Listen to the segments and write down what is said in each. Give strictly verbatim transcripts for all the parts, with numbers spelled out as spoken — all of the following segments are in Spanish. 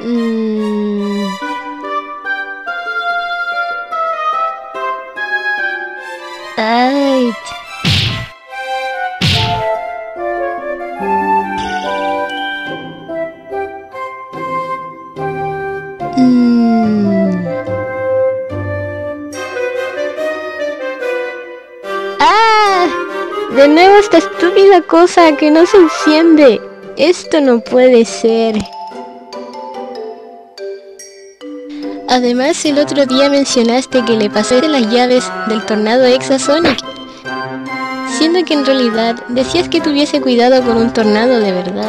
Mm. Ay. Mm. ¡Ah! De nuevo esta estúpida cosa que no se enciende. Esto no puede ser. Además, el otro día mencionaste que le pasaste las llaves del tornado Exa Sonic, siendo que en realidad decías que tuviese cuidado con un tornado de verdad.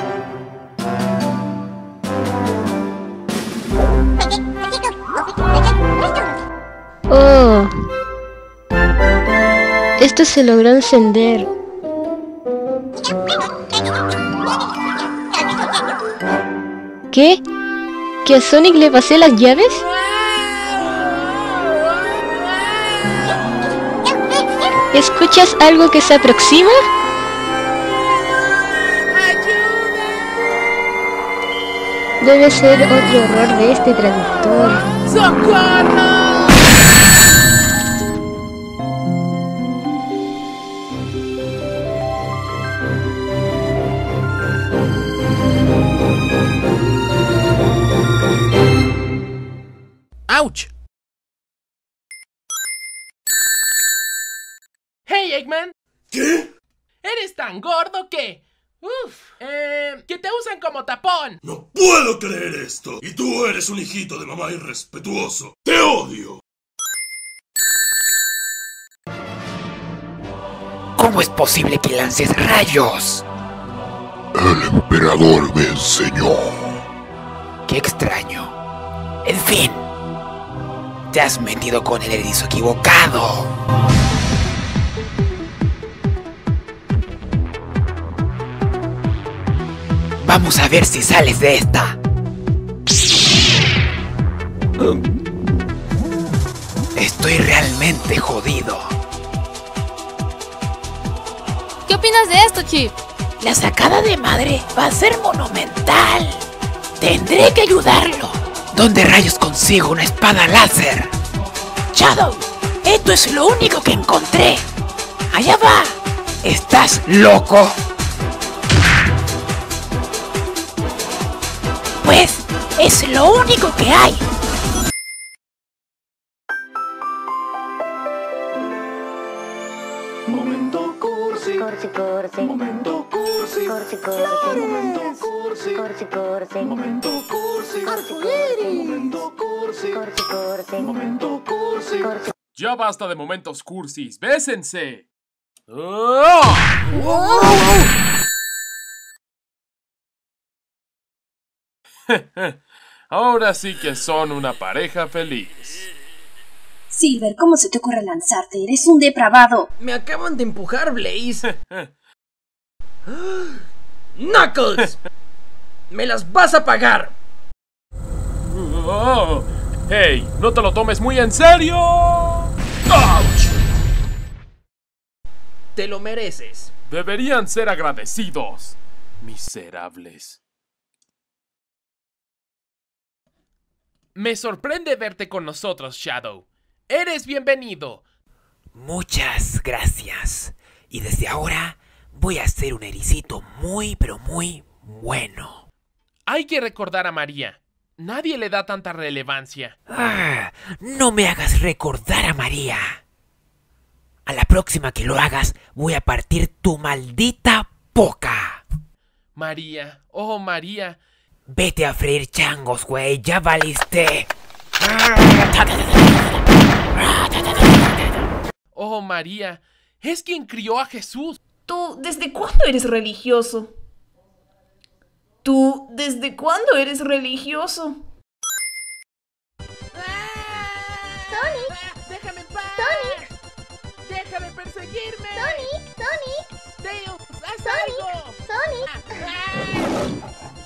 Oh, esto se logró encender. ¿Qué? ¿Que a Sonic le pasé las llaves? ¿Escuchas algo que se aproxima? Debe ser otro error de este traductor. ¡Socorro! ¡Auch! ¡Hey, Eggman! ¿Qué? ¿Eres tan gordo que...? Uf, eh, que te usan como tapón? ¡No puedo creer esto! Y tú eres un hijito de mamá irrespetuoso. ¡Te odio! ¿Cómo es posible que lances rayos? El emperador me enseñó. Qué extraño. En fin. Te has metido con el erizo equivocado. Vamos a ver si sales de esta. Estoy realmente jodido. ¿Qué opinas de esto, Chip? La sacada de madre va a ser monumental. Tendré que ayudarlo. ¿Dónde rayos consigo una espada láser? Shadow, esto es lo único que encontré. Allá va. ¿Estás loco? Pues es lo único que hay. Momento cursi. Cursi, cursi. Momento cursi. Cursi, cursi. Momento cursi. Cursi, cursi. Momento cursi. Arcoíris. Momento cursi. Cursi, cursi. Momento cursi. Cursi. Ya basta de momentos cursis, ¡bésense! ¡Oh! Ahora sí que son una pareja feliz. Silver, ¿cómo se te ocurre lanzarte? Eres un depravado. Me acaban de empujar, Blaze. ¡Knuckles! ¡Me las vas a pagar! Oh. ¡Hey! ¡No te lo tomes muy en serio! ¡Auch! Te lo mereces. Deberían ser agradecidos, miserables. Me sorprende verte con nosotros, Shadow. Eres bienvenido. Muchas gracias. Y desde ahora voy a ser un ericito muy, pero muy bueno. Hay que recordar a María. Nadie le da tanta relevancia. Ah, no me hagas recordar a María. A la próxima que lo hagas, voy a partir tu maldita boca. María, oh María. Vete a freír changos, güey, ya valiste. Oh María, es quien crió a Jesús. ¿Tú desde cuándo eres religioso? ¿Tú desde cuándo eres religioso? Sonic. ¡Déjame en paz! Sonic. ¡Déjame perseguirme! Sonic. Sonic. Tails, haz Sonic. algo. Sonic.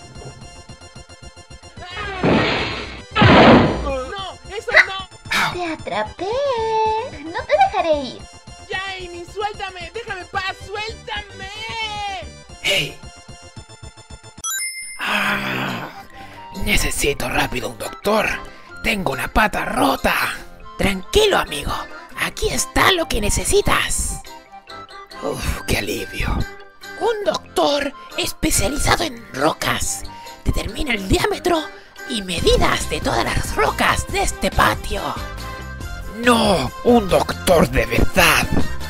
¡No! ¡Eso no! Te atrapé. No te dejaré ir. ¡Ya, Amy! ¡Suéltame! ¡Déjame en paz! ¡Suéltame! ¡Hey! Ah, Necesito rápido un doctor. Tengo una pata rota. Tranquilo, amigo. Aquí está lo que necesitas. Uf, qué alivio. Un doctor especializado en rocas. Determina el diámetro y medidas de todas las rocas de este patio. No, un doctor de verdad.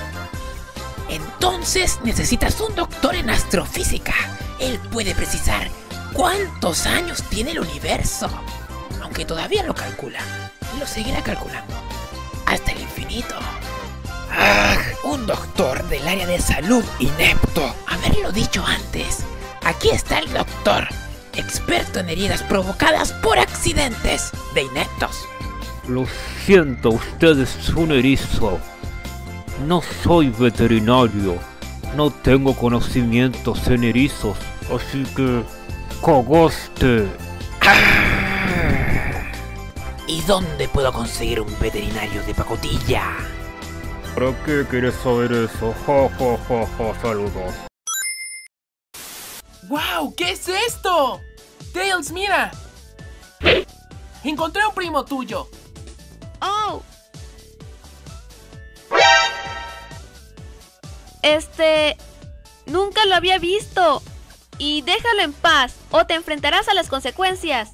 Entonces necesitas un doctor en astrofísica. Él puede precisar cuántos años tiene el universo. Aunque todavía lo calcula. Y lo seguirá calculando. Hasta el infinito. ¡Ah! Un doctor del área de salud inepto. Haberlo dicho antes. Aquí está el doctor. Experto en heridas provocadas por accidentes de ineptos. Lo siento, usted es un erizo. No soy veterinario. No tengo conocimientos en erizos. Así que... cagaste. ¿Y dónde puedo conseguir un veterinario de pacotilla? ¿Para qué quieres saber eso? Ja, ja, ja, ja, saludos. ¡Wow! ¿Qué es esto? Tails, mira. Encontré un primo tuyo. Oh. Este... Nunca lo había visto. Y déjalo en paz, o te enfrentarás a las consecuencias.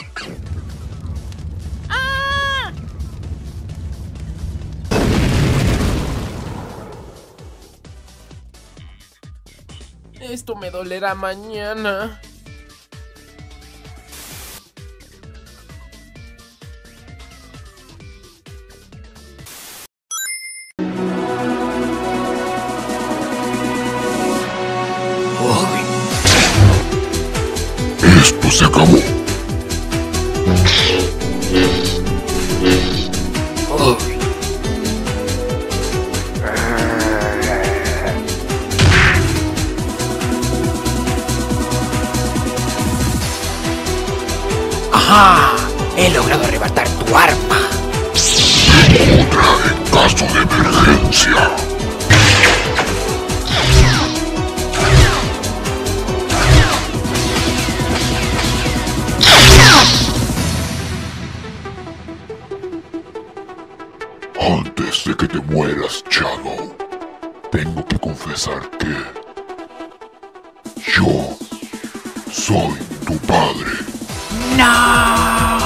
¡Ah! Esto me dolerá mañana. Esto se acabó. Oh. ¡Ajá! He logrado arrebatar tu arma. Otra en caso de emergencia. Antes de que te mueras, Shadow, tengo que confesar que yo soy tu padre. ¡No!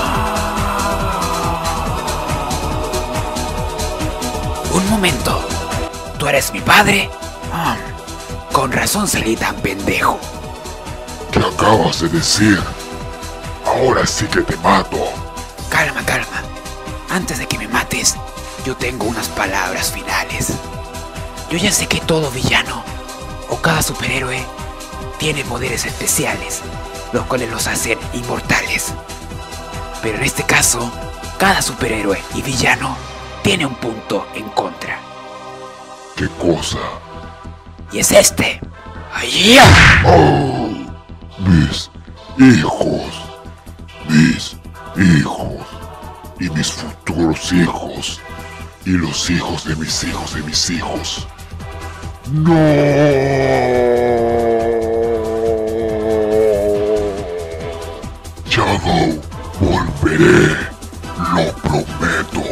Un momento. ¿Tú eres mi padre? Oh, con razón salí tan pendejo. ¿Qué acabas de decir? Ahora sí que te mato. Calma, calma. Antes de que me mates, yo tengo unas palabras finales. Yo ya sé que todo villano o cada superhéroe tiene poderes especiales, los cuales los hacen inmortales. Pero en este caso, cada superhéroe y villano tiene un punto en contra. ¿Qué cosa? Y es este. ¡Ay! ¡Oh! Mis hijos. Mis hijos. Y mis futuros hijos. Y los hijos de mis hijos de mis hijos. ¡No! Shadow, volveré. Lo prometo.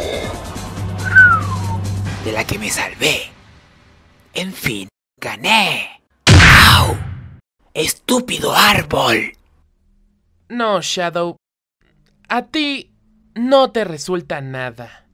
De la que me salvé. En fin, gané. ¡Au! ¡Estúpido árbol! No, Shadow. A ti no te resulta nada.